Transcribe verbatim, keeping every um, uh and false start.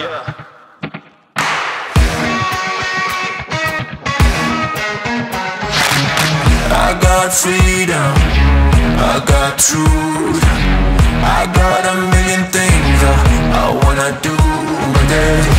I got freedom, I got truth, I got a million things I, I wanna do, but there's